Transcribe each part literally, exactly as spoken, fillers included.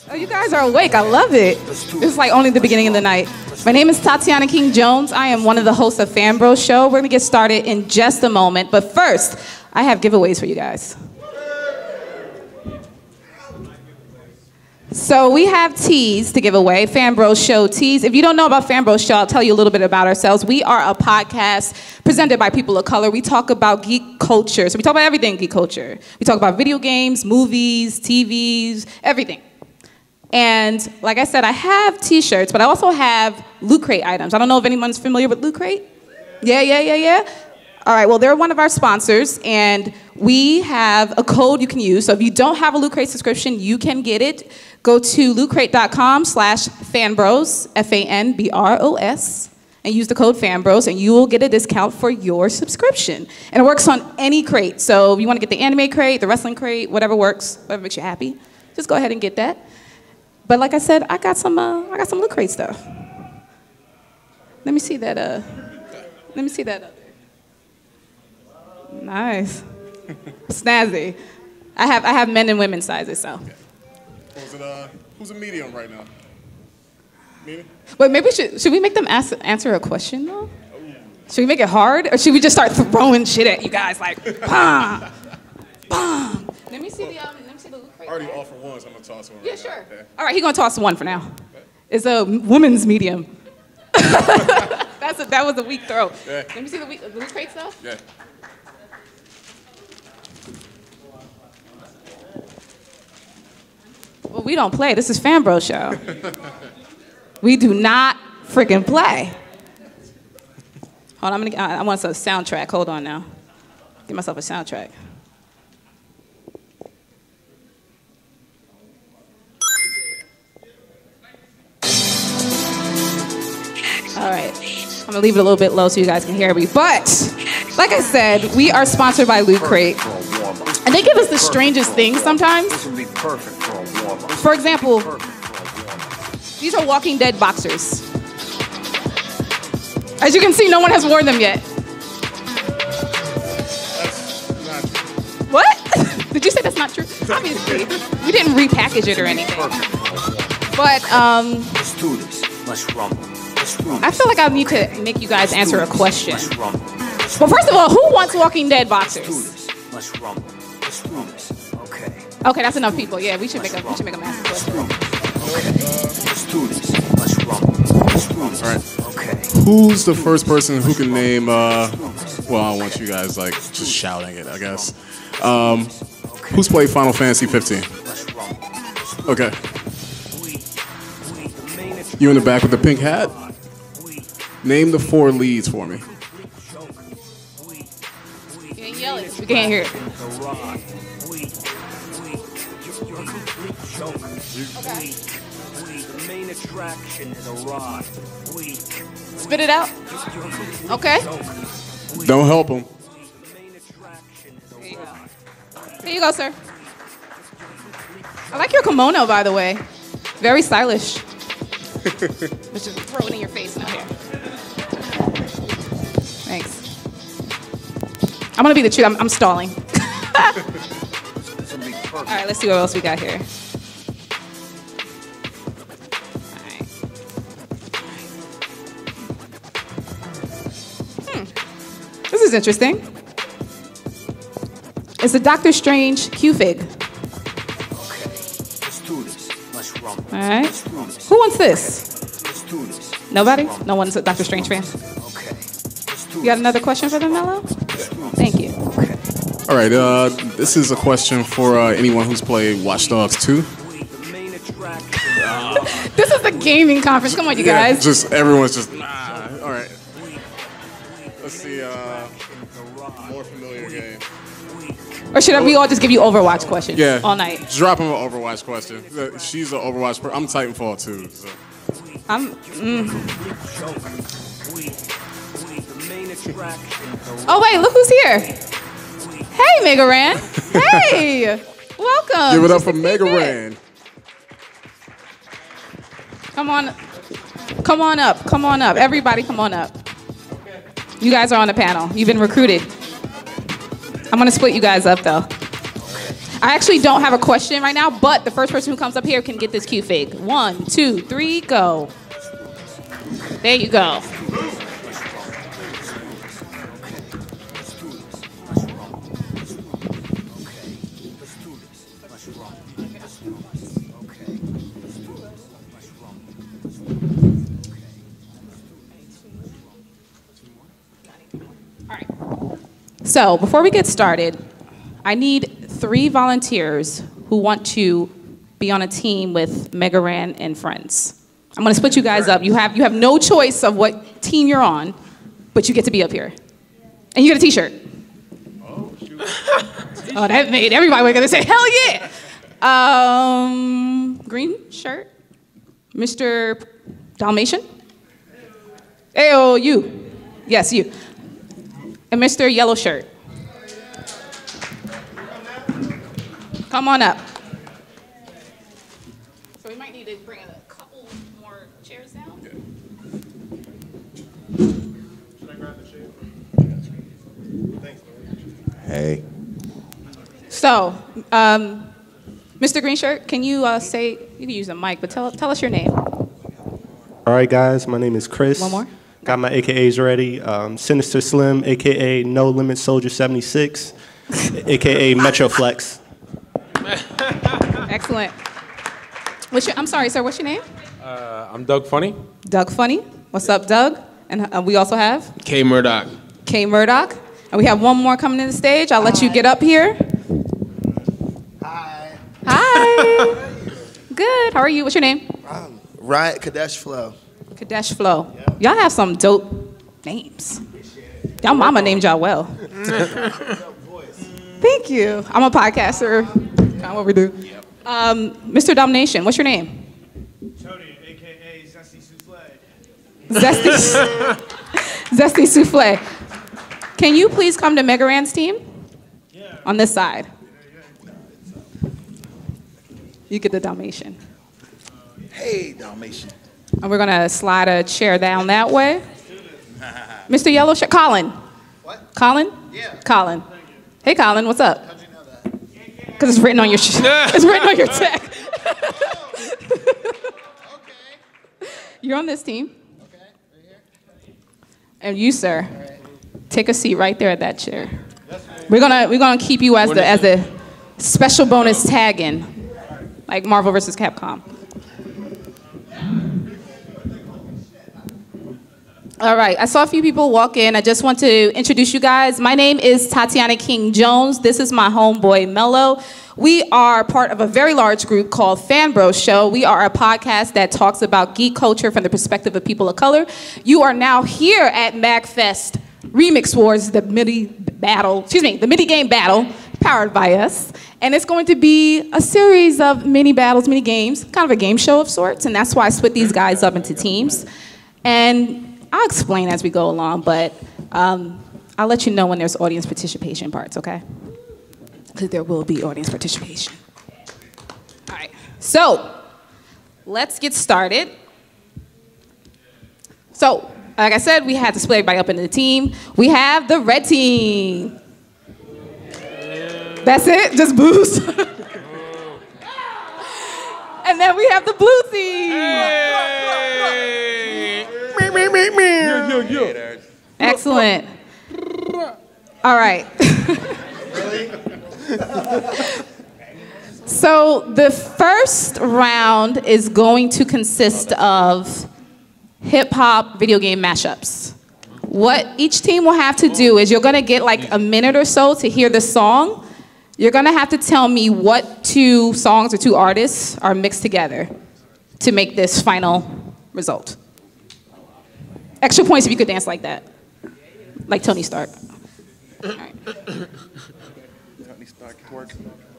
Oh, you guys are awake. I love it. It's like only the beginning of the night. My name is Tatiana King-Jones. I am one of the hosts of Fan Bros Show. We're going to get started in just a moment. But first, I have giveaways for you guys. So we have teas to give away, Fan Bros Show teas. If you don't know about Fan Bros Show, I'll tell you a little bit about ourselves. We are a podcast presented by people of color. We talk about geek culture. So we talk about everything geek culture. We talk about video games, movies, T Vs, everything. And like I said, I have t-shirts, but I also have Loot Crate items. I don't know if anyone's familiar with Loot Crate. Yeah, yeah, yeah, yeah. All right, well, they're one of our sponsors, and we have a code you can use. So if you don't have a Loot Crate subscription, you can get it. Go to lootcrate.com slash fanbros, F A N B R O S, and use the code fanbros, and you will get a discount for your subscription. And it works on any crate. So if you want to get the anime crate, the wrestling crate, whatever works, whatever makes you happy, just go ahead and get that. But like I said, I got some, uh, I got some Loot Crate stuff. Let me see that, uh, let me see that up there. Nice. Snazzy. I have, I have men and women sizes, so. Okay. Was it, uh, who's a medium right now? Medium? Wait, maybe we should, should we make them ask, answer a question, though? Should we make it hard? Or should we just start throwing shit at you guys, like, bam, bam. Let me see the, um, let me see the Loot Crate. I already offered one, so I'm gonna toss one right Yeah, now. sure. Okay. All right, he's gonna toss one for now. Okay. It's a woman's medium. That's a, that was a weak throw. Yeah. Let me see the, weak, the Loot Crate stuff. Yeah. Well, we don't play. This is Fan Bros Show. We do not freaking play. Hold on, I'm gonna, I, I want a soundtrack. Hold on now. Get myself a soundtrack. All right, I'm gonna leave it a little bit low so you guys can hear me. But, like I said, we are sponsored by Loot Crate. And they give us the strangest things sometimes. For example, these are Walking Dead boxers. As you can see, no one has worn them yet. That's not true. What? Did you say that's not true? Obviously, we didn't repackage it or anything. But um, let's do this. Let's rumble. I feel like I need to make you guys answer a question. Well, first of all, who wants Walking Dead boxers? Let's rumble. Let's do this. Okay. Okay, that's enough people. Yeah, we should make a we should make a massive question. Okay. Let's do this. Let's rumble. Let's do this. All right. Okay. Who's the first person who can name, uh, well, I don't want you guys, like, just shouting it, I guess. Um, who's played Final Fantasy fifteen? Okay. You in the back with the pink hat? Name the four leads for me. You ain't yelling. We can't hear it. Okay. The main attraction is a rock. Spit it out. Okay. Don't help him. Here you go. Here you go, sir. I like your kimono, by the way. Very stylish. Let's just throw it in your face now here. Thanks. I'm gonna be the truth. I'm, I'm stalling. All right, let's see what else we got here. All right. Hmm. This is interesting. It's a Doctor Strange Q-Fig. Okay. Let's do this. Let's rumble. All right. Let's do this. Who wants this? Let's do this. Nobody? No one's a Doctor Strange fan? Okay. Let's do You got another question for them, Mello? Thank you. Okay. All right, uh, this is a question for uh, anyone who's played Watch Dogs two. The main attraction. This is the gaming conference. Come on, you Yeah, guys. just everyone's just, nah. All right. Let's see, uh, more familiar game. Or should we all just give you Overwatch questions Yeah. all night? Drop him an Overwatch question. She's an Overwatch person. I'm Titanfall too. So. I'm. Mm. Oh wait, look who's here! Hey, Mega Ran. Hey, welcome. Give it up Just for a Mega bit. Ran. Come on, come on up, come on up. Everybody, come on up. You guys are on the panel. You've been recruited. I'm gonna split you guys up though. I actually don't have a question right now, but the first person who comes up here can get this cue fig. One, two, three, go. There you go. All right. So before we get started, I need three volunteers who want to be on a team with Megaran and friends. I'm gonna split you guys up. You have, you have no choice of what team you're on, but you get to be up here. And you get a t-shirt. Oh, shoot. Oh, that made everybody gonna say, hell yeah! Um, green shirt, Mister Dalmatian. Ayo, you. Yes, you. And Mister Yellow shirt. Come on up. So we might need to bring a couple more chairs down. Okay. Should I grab the shade? Thanks, Lord. Hey. So, um, Mister Green Shirt, can you uh, say, you can use a mic, but tell, tell us your name. All right, guys, my name is Chris. One more. Got my A K As ready. Um, Sinister Slim, A K A No Limit Soldier seventy-six, A K A Metroflex. Excellent. What's your, I'm sorry, sir, what's your name? Uh, I'm Doug Funny. Doug Funny. What's up, Doug? And uh, we also have? K Murdoch. K Murdoch. And we have one more coming to the stage. I'll let you get up here. Hi. Hi. Good. How are you? What's your name? Um, Riot Kadesh Flow. Kadesh Flow. Y'all have some dope names. Y'all mama named y'all well. Thank you. I'm a podcaster. Kind of what we do. Um, Mister Domination, what's your name? Tony, A K A Zesty Souffle. Zesty, Zesty Souffle. Can you please come to Megaran's team? Yeah. On this side. You get the Dalmatian. Hey, Dalmatian. And we're gonna slide a chair down that way. Mister Yellow Shirt, Colin. What? Colin? Yeah. Colin. Hey, Colin, what's up? How'd you know that? Because it's written on your sh- it's written on your tag. Okay. You're on this team. Okay, right here. And you, sir, take a seat right there at that chair. We're gonna we're gonna keep you as the as the special bonus tag-in, like Marvel versus Capcom. All right, I saw a few people walk in. I just want to introduce you guys. My name is Tatiana King-Jones. This is my homeboy, Mello. We are part of a very large group called Fan Bros Show. We are a podcast that talks about geek culture from the perspective of people of color. You are now here at MAGFest Remix Wars, the MIDI battle, excuse me, the MIDI game battle, powered by us. And it's going to be a series of mini battles, mini games, kind of a game show of sorts, and that's why I split these guys up into teams. And I'll explain as we go along, but um, I'll let you know when there's audience participation parts, okay? Because there will be audience participation. All right, so let's get started. So, like I said, we had to split everybody up into the team. We have the red team. That's it, just boost. And then we have the blue team. Hey. Yo, yo, yo. Excellent. All right. So the first round is going to consist of hip-hop video game mashups. What each team will have to do is you're going to get like a minute or so to hear the song. You're going to have to tell me what two songs or two artists are mixed together to make this final result. Extra points if you could dance like that. Like Tony Stark. All right. Tony Stark twerk.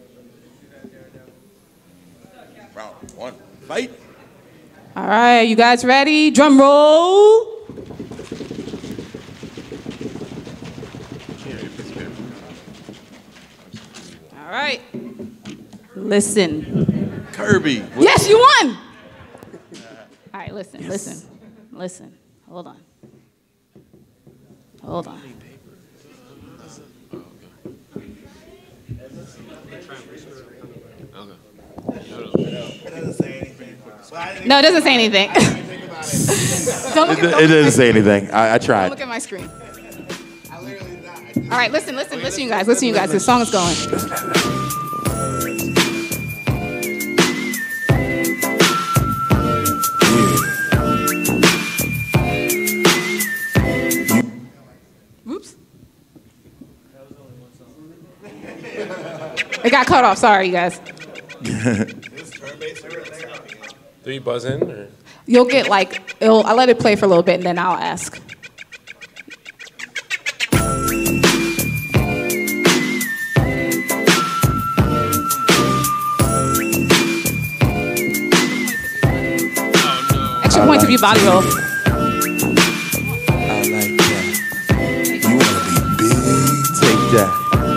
Round one, fight. All right, you guys ready? Drum roll. All right. Listen. Kirby. Yes, you won. All right, listen, listen, listen. Hold on. Hold on. It doesn't say anything. Well, I didn't No, it doesn't say anything. think about it. Don't look It, at, it didn't say anything. I, I don't tried. look at my screen. I literally did not. I just- All right, listen, listen, listen, you guys, listen, you guys. This song is going. Whoops. It got cut off. Sorry, you guys. Do you buzz in? Or? You'll get like, it'll, I'll let it play for a little bit and then I'll ask. Extra points if you body roll. I like that. You wanna be big? Take that.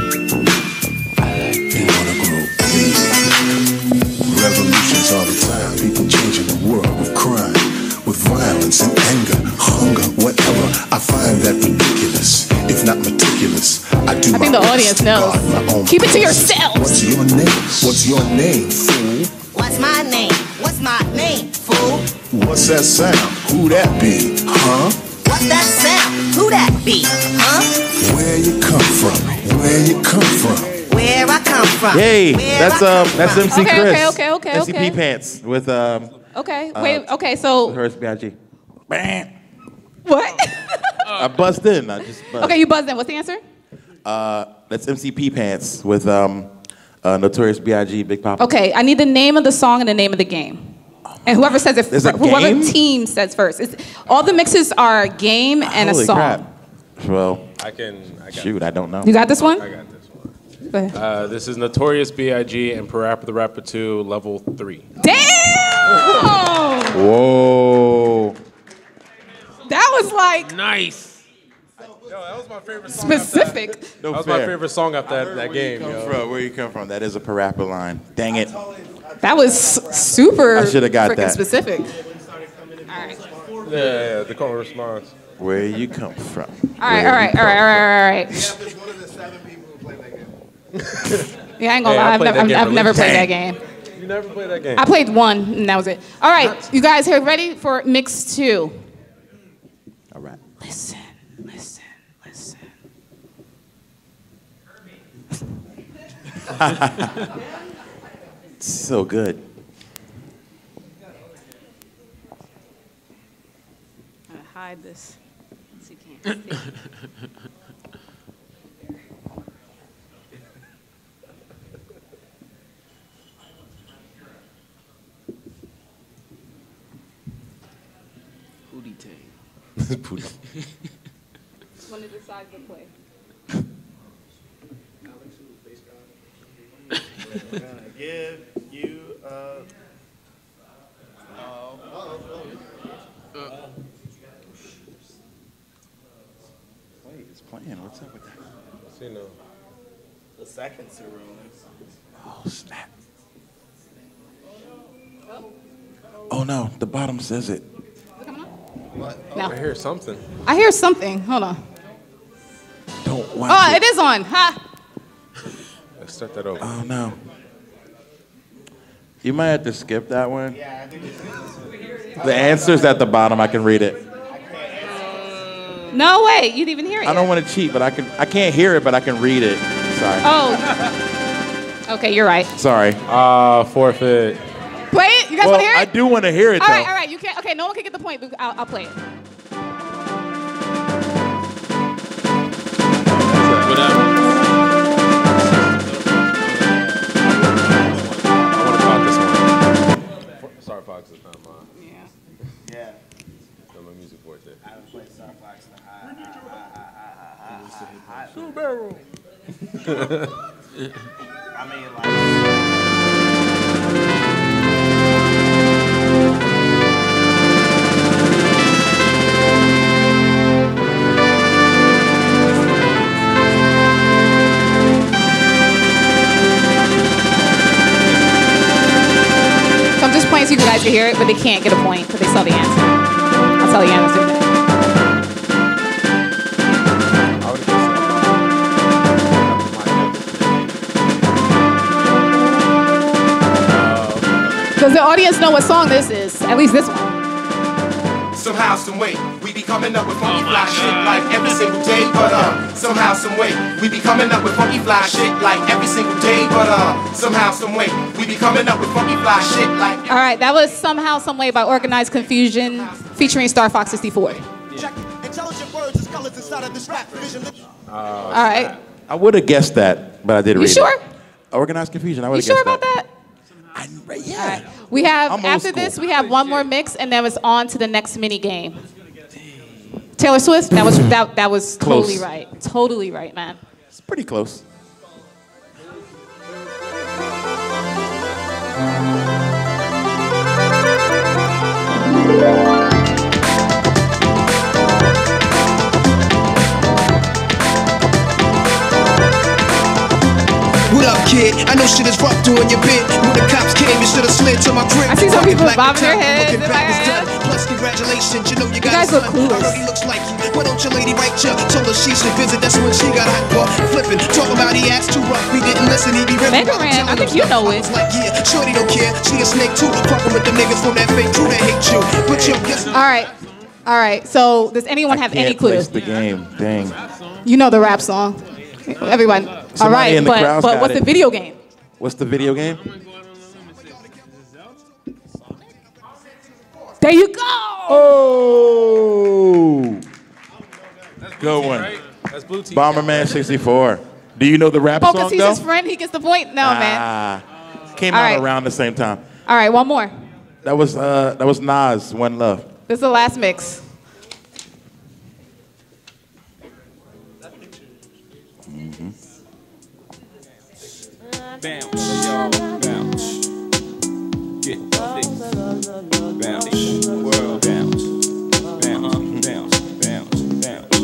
You wanna grow big? Revolutions all the time. People changing the world with crime, with violence and anger, hunger, whatever. I find that ridiculous, if not meticulous. I do I my think the best audience to knows. guard my own Keep it to presence. yourselves. What's your name? What's your name, fool? What's my name? What's my name, fool? What's that sound? Who that be? Huh? What's that sound? Who that be? Huh? Where you come from? Where you come from? Where I come from? Hey, Where that's I um, come that's from? M C Okay, Chris. okay, okay, okay, M C P okay. Pants with um, Okay, wait, okay, so, Notorious B I G. Bam. what? I buzzed in. I just buzzed. Okay, you buzzed in. What's the answer? Uh, that's M C P Pants with um, uh, Notorious B I G, Big Papa. Okay, I need the name of the song and the name of the game. And whoever says it, There's a whoever game? team says first. It's, all the mixes are a game and Holy a song. crap. Well, I can. I got shoot, I don't know. You got this one? I got this one. Go ahead. Uh, this is Notorious B I G and Parappa the Rapper two, level three. Damn! Whoa. That was like Nice. Yo, that was my favorite song. specific. That was my favorite song after that, that game, Come yo. from, where you come from? That is a parappa line. Dang it. That was super I shoulda got freaking that. specific. All right. Yeah, yeah, the call response. Where you come from? All right, all right, all right, all right, all right. Yeah, there's one of the seven people who play that game. Yeah, I ain't gonna Hey, I lie, I've, played never, that I've, game I've for never least played that ten. game. You never played that game? I played one, and that was it. All right, you guys here ready for mix two? All right. Listen, listen, listen. So good. I'm gonna hide this so you can't see. Booty tank. Pooty. One of the sides to play. Give you a. Wait, it's playing. What's up with that? See, no. The second cereal. Oh, snap. Oh, no. The bottom says it. No. I hear something. I hear something. Hold on. Don't watch Oh, it. it is on. Ha! Let's start that over. Oh, no. You might have to skip that one. Yeah, I think it's. The answer's at the bottom. I can read it. No way. You didn't even hear it. I don't yet. want to cheat, but I can. I can't hear it, but I can read it. Sorry. Oh. Okay, you're right. Sorry. Ah, forfeit. Play it. You guys Well, want to hear I it? do want to hear it, All though. right, all right. You can't. Okay, no one can get the point, but I'll, I'll play it. Whatever. I want to talk this one. Star Fox is not mine. Yeah. Yeah. Not my music forte. I haven't played Star Fox. Barrel. I mean, like. So I'm just playing so you guys can hear it, but they can't get a point because they saw the answer. I'll tell the answer. I would have guessed Does the audience know what song this is? At least this one. Somehow, some way, we be coming up with funky fly shit like every single day. But uh, somehow, some way, we be coming up with funky fly shit like every single day. But uh, somehow, some way, we be coming up with funky fly shit like. All right, that was Somehow, Some Way by Organized Confusion, featuring Star Fox sixty-four. All right. I would have guessed that, but I didn't You read sure? it. Organized Confusion. I would You have guessed sure about that? I, yeah. All right. We have, I'm old after school. this, we have one more mix, and then it's on to the next mini game. Taylor Swift, that was, that, that was Close. totally right. Totally right, man. It's pretty close. What up, kid? I know shit is rough doing your bit. When the cops came, you should have slid to my crib. I see some Fucking people black bobbing their and tan, heads. looking They're back like, is done. Plus, congratulations, you know you got guys a look son. clueless. I heard he looks like you. Why don't your lady write you? Told her she should visit. That's when she got hot caught flipping. Talking about he acts too rough. We didn't listen. He be ripping. Mega Ran, I think you know it. Like, yeah, shorty don't care. She a snake too. Fucking with the niggas from that fake crew that hate you. But yo, guess All right. All right. So, does anyone have any Can't clue? place the game. Dang. You know the rap song. Everyone. All Somebody right, in the but, crowd's but got what's it. the video game? What's the video game? There you go. Oh. Good one. That's Blue Team. Bomberman sixty-four. Do you know the rap Oh, song because he's though? his friend, he gets the point? No, man. Ah, came All out right. around the same time. All right, one more. That was uh, that was Nas, One Love. This is the last mix. Bounce, y'all, bounce. Get this. Bounce, world bounce. Bounce, bounce, bounce, bounce.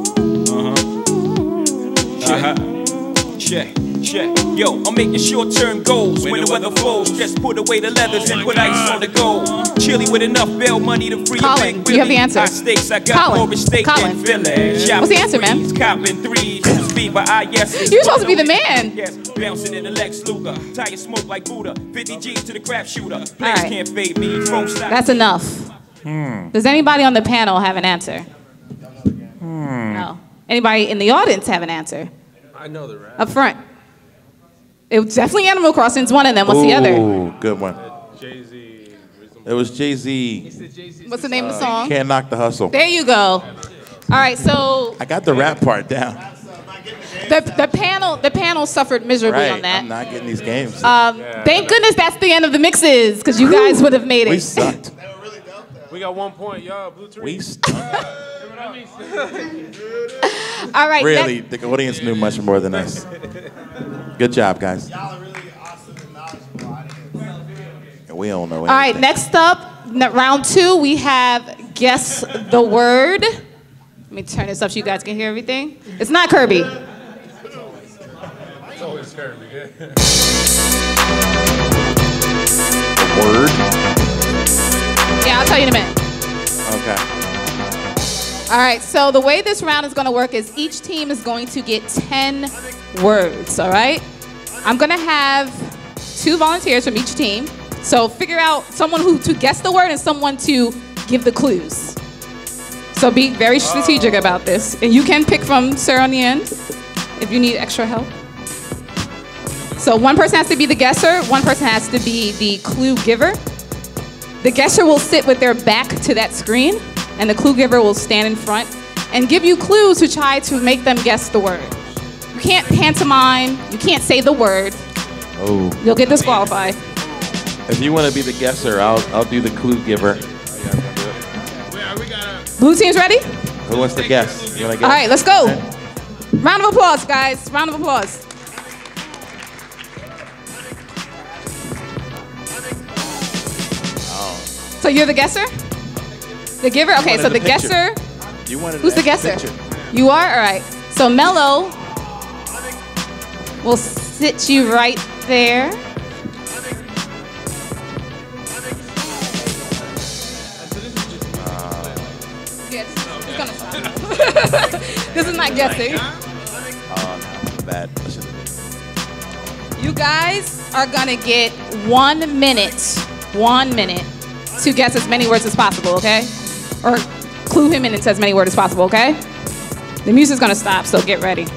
Uh-huh. Uh-huh. Check, check. Yo, I'm making short-term goals. When the weather flows, just put away the leathers and put ice on the gold. Chilly with enough bail money to free Colin, a big do you have the Willie. answer? High stakes, I got Colin, more at stake Colin. than Philly. What's the answer, man? Copping threes, speed by I S. You're supposed to be the man. Yes, bouncing in the Lex Luger. Tire smoke like Buddha. fifty G's to the crap shooter. Players right. can't fade me. Phone stop. That's enough. Hmm. Does anybody on the panel have an answer? No. Anybody in the audience have an answer? I know the rap. Up front. It was definitely Animal Crossing's one of them. What's the other? Ooh, good one. Jay-Z. It was Jay-Z. What's the name of the song? Can't Knock the Hustle. There you go. All right, so I got the rap part down. the, the panel the panel suffered miserably Right, on that. I'm not getting these games. Um, thank goodness that's the end of the mixes, because you guys would have made it. we sucked. We got one point, y'all. Blue three. We sucked. All right. Really, next- the audience knew much more than us. Good job, guys. We don't know anything. all right, next up, n- round two, we have Guess the Word. Let me turn this up so you guys can hear everything. It's not Kirby. It's always Kirby. Word. Yeah, I'll tell you in a minute. Okay. All right, so the way this round is going to work is each team is going to get ten words, all right? I'm going to have two volunteers from each team. So figure out someone who to guess the word and someone to give the clues. So be very strategic about this. And you can pick from Sir on the end if you need extra help. So one person has to be the guesser, one person has to be the clue giver. The guesser will sit with their back to that screen, and the clue giver will stand in front and give you clues to try to make them guess the word. You can't pantomime, you can't say the word. Oh. You'll get disqualified. If you want to be the guesser, I'll I'll do the clue giver. Blue team's ready? Who wants to guess? You want to guess? All right, let's go. Round of applause, guys. Round of applause. So you're the guesser? The giver? Okay, wanted so the the picture. guesser. You wanted Who's the that guesser? picture. You are? All right. So Mello will sit you right there. Yes, it's gonna stop. This is not guessing. Oh, no, bad. I should've- You guys are gonna get one minute, one minute to guess as many words as possible, okay? Or clue him in and say as many words as possible, okay? The music's gonna stop, so get ready.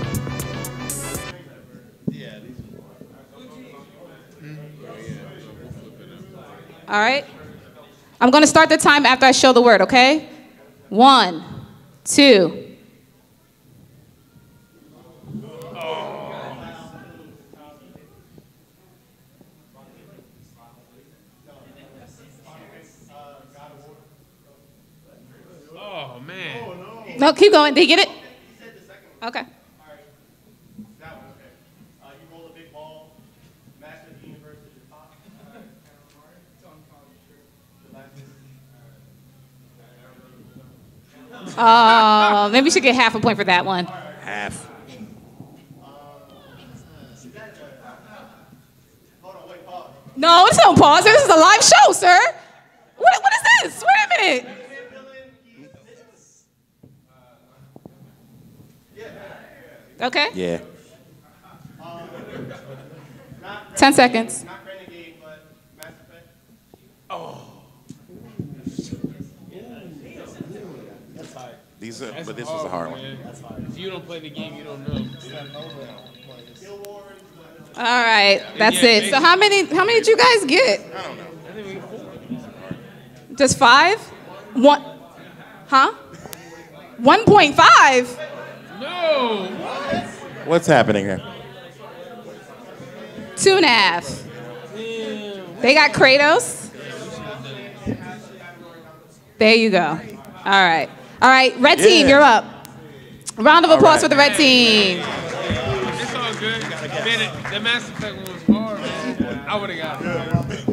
All right? I'm gonna start the time after I show the word, okay? One, two. Oh, man. No, keep going. Did you get it? Okay. Oh, maybe you should get half a point for that one. Half. No, it's no pause. This is a live show, sir. What, what is this? Wait a minute. Okay. Yeah. Ten seconds. These are, That's but this hard, was a hard man. one. If you don't play the game, you don't know. All right, that's Yeah, it. So how many? How many did you guys get? I don't know. I think we get four. Just five? One? Huh? One point five? No. What's happening here? Two and a half. They got Kratos. There you go. All right. All right, red team, Yeah. you're up. Round of All applause right. for the red team. It's all good. Man, it, the Mass Effect one was hard, man. I would have got it.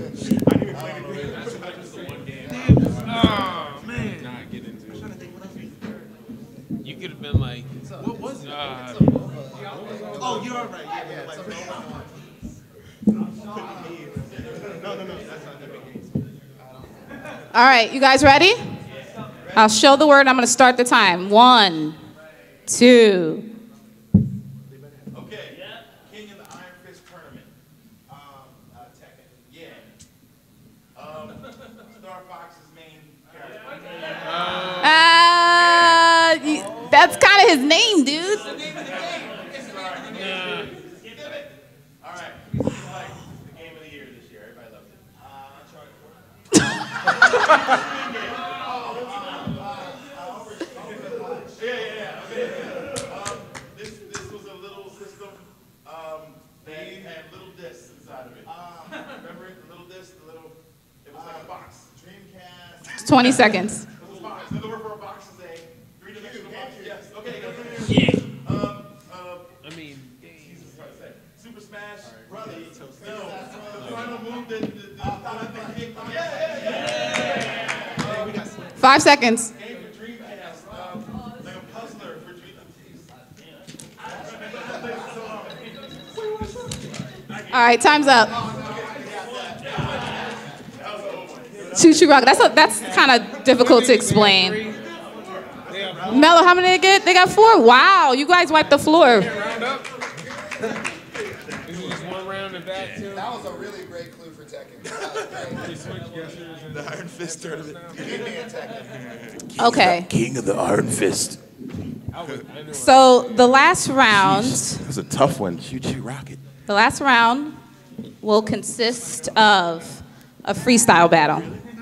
Oh, man. Nah, get into it. You could have been like, what was it? Uh, Oh, you're all right. Yeah, yeah. Like, no, no, no. That's not the big game. All right, you guys ready? I'll show the word. I'm going to start the time. One, two. Okay. King of the Iron Fist tournament. Um, uh, Tekken. Yeah. Um, Star Fox's main character. Uh, you- that's kind of his name, dude. All right. This is like the game of the year this year. Everybody loves it. Uh, Uncharted. Yeah, yeah, yeah. Okay. Um, this this was a little system um, that had little discs inside of it. Um, remember it? The little disc, the little. It was like a box. Dreamcast. twenty seconds. It was a box. The number for a box is a three-dimensional box. Yes. Okay. Go yeah. Um. Uh, I mean, Jesus, what to say? Super Smash Brothers. No. The final move that the, the, the, the kick. Yeah, yeah, yeah. Uh, we got some Five seconds. game for Dreamcast. Um, like a puzzler for Dreamcast. All right, time's up. Choo Choo Rock. That's a, that's kind of difficult to explain. Mello, how many did they get? They got four. Wow, you guys wiped the floor. round up. This is just one round and back too. That was a really great clue for Tekken. That was great. You switch guessers and The Iron Fist tournament. Give me a Tekken. Okay. King of the Iron Fist. So the last round, That was a tough one. Choo Choo Rocket. the last round will consist of a freestyle battle.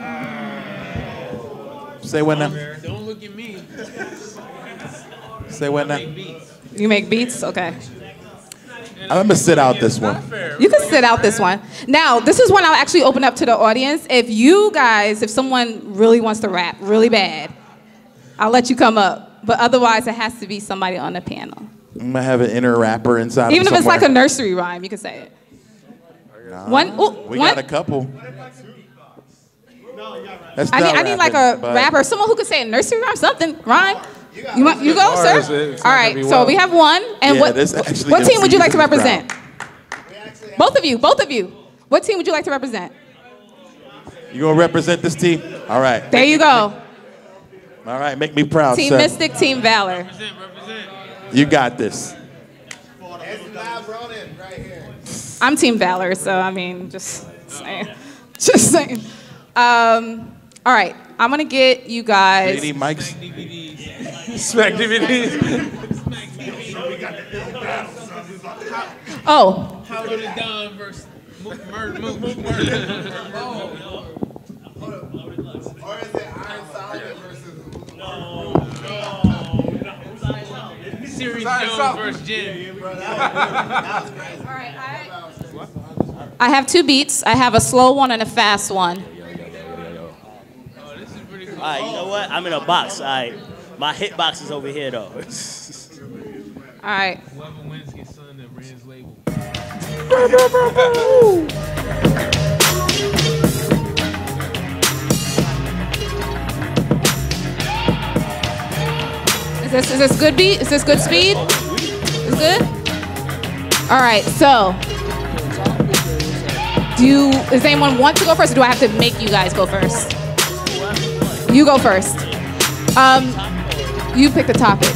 Say what now? don't look at me. Say what now? Make beats. You make beats? Okay. I'm gonna sit out this one. You can sit out this one. Now, this is one I'll actually open up to the audience. If you guys, if someone really wants to rap really bad, I'll let you come up. But otherwise, it has to be somebody on the panel. I'm gonna have an inner rapper inside. Even of if it's like a somewhere. nursery rhyme, you can say it. Nah, One, ooh, we one. got a couple. That's I need, not I need like a rapping, but- rapper, someone who could say a nursery rhyme, something, rhyme. You, You, want, you go, Or is it- sir? it's All not right, gonna be so well. we have one. And Yeah, what, this actually what gives team would you like to Caesar's represent? Both of you, both of you. What team would you like to represent? You gonna represent this team? All right. There you go. All right, make me proud, Team sir. Mystic, Team Valor. Represent, represent. You got this. There's live Ronin right here. I'm Team Valor, so I mean, just saying. Just saying. Um, all right, I'm gonna get you guys. D V D mics. Smack D V Ds. Oh. How would it Don versus Murder Mook? Murder. Or is it Iron Solomon versus? No. Serious Jones versus Jim. All right, I, I have two beats. I have a slow one and a fast one. All right, you know what? I'm in a box. All right, my hit box is over here though. All right. Whoever wins gets signed at Rand's label. Is this is this good beat? Is this good speed? Is good? All right. So, do you, does anyone want to go first, or do I have to make you guys go first? You go first. Um, you pick the topic.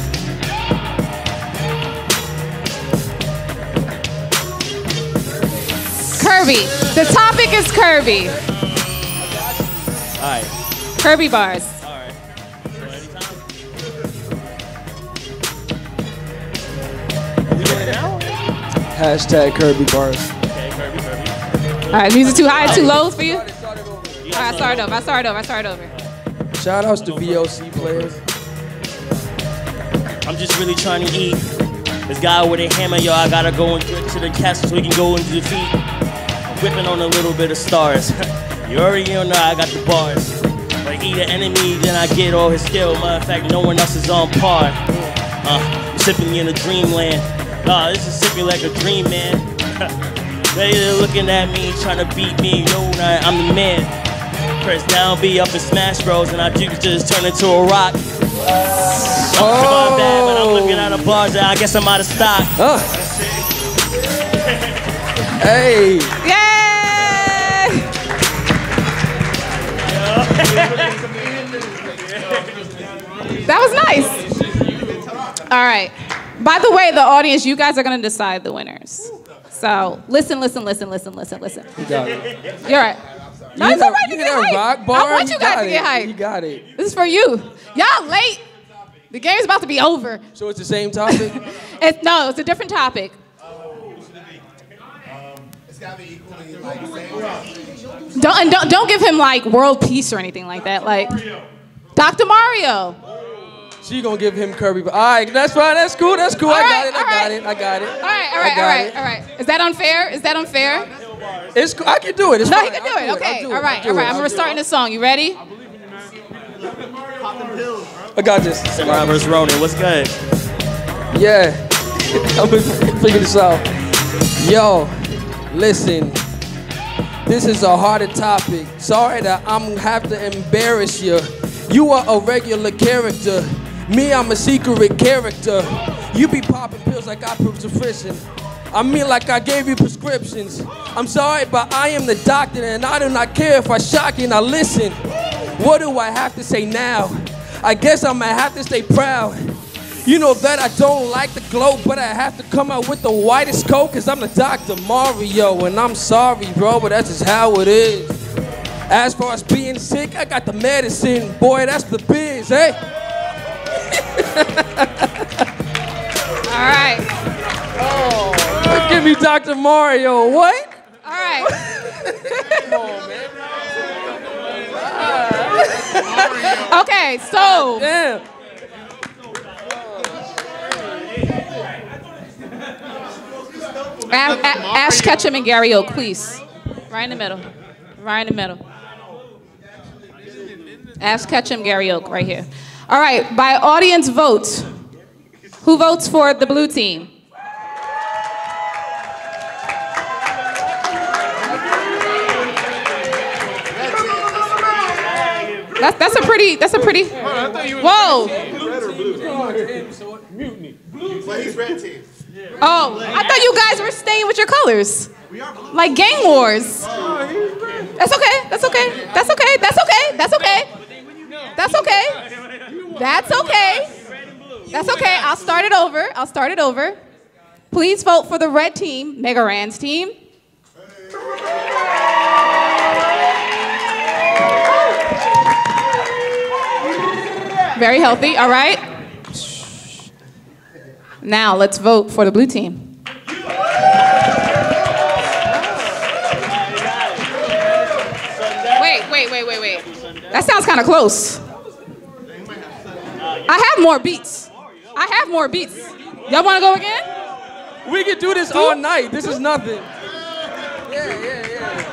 Kirby. The topic is Kirby. All right. Kirby bars. All right. Hashtag Kirby bars. Okay, Kirby, Kirby. All right, these are too high, too low for you? All right, I started over, I started over, I started over. Shout outs to V O C players. I'm just really trying to eat. This guy with a hammer, yo, I gotta go and get to the castle so we can go into defeat. I'm whipping on a little bit of stars. You already know I got the bars. But eat an enemy, then I get all his skill. Matter of fact, no one else is on par. Uh, I'm sipping in a dreamland. Uh, this is sipping like a dream, man. They're looking at me, trying to beat me. Yo, I'm the man. Press down, B up in Smash Bros, and I just turn into a rock. Oh. My bad, but I'm looking at a bar, I guess I'm out of stock. Uh. Hey. Yay! That was nice. All right. By the way, the audience, you guys are going to decide the winners. So listen, listen, listen, listen, listen, listen. You got it. You're right. No, You it's hit all right a- to you get hit a hyped. rock bar, I want you you guys got to get it. hyped. You got it. This is for you. Y'all late. The game's about to be over. So it's the same topic? It's, no, it's a different topic. It's gotta be equally like same. Don't, and don't, don't give him like world peace or anything like that. Like Doctor Mario. She gonna give him Kirby. All right, that's fine. That's cool. That's cool. All I right, got it. I all got right. it. I got it. All right, all right, all right, all right. Is that unfair? Is that unfair? It's cool. I can do it. It's no, fine. he can do I'll it. do Okay, I'll do all right, I'll do all right. it. I'm I'll do restarting it. the song. You ready? I got this. Samurai versus Ronin, what's good? Yeah. I'm gonna figure this out. Yo, listen. This is a harder topic. Sorry that I'm gonna have to embarrass you. You are a regular character. Me, I'm a secret character. You be popping pills like I prescription. I mean like I gave you prescriptions. I'm sorry, but I am the doctor and I do not care if I shock you. Now listen, what do I have to say now? I guess I'm gonna have to stay proud. You know that I don't like the glow, but I have to come out with the whitest coat, cause I'm the Doctor Mario, and I'm sorry, bro, but that's just how it is. As far as being sick, I got the medicine, boy, that's the biz, hey? All right. Oh, give me Doctor Mario, what? All right. Come on, man. Okay, so. Damn. A- A- Ash Ketchum and Gary Oak, please. Right in the middle. Right in the middle. Ash Ketchum, Gary Oak, right here. All right, by audience vote, who votes for the blue team? That's that's a pretty that's a pretty. Whoa. Mutiny. But he's red team. Oh, I thought you guys were staying with your colors. Like Gang Wars. That's okay. That's okay. That's okay. That's okay. That's okay. That's okay. That's okay. That's okay. I'll start it over. I'll start it over. Please vote for the red team, Mega Rand's team. Very healthy. All right. Now let's vote for the blue team. Wait, wait, wait, wait, wait. That sounds kind of close. I have more beats. I have more beats. Y'all want to go again? We can do this all night. This is nothing. Yeah, yeah, yeah.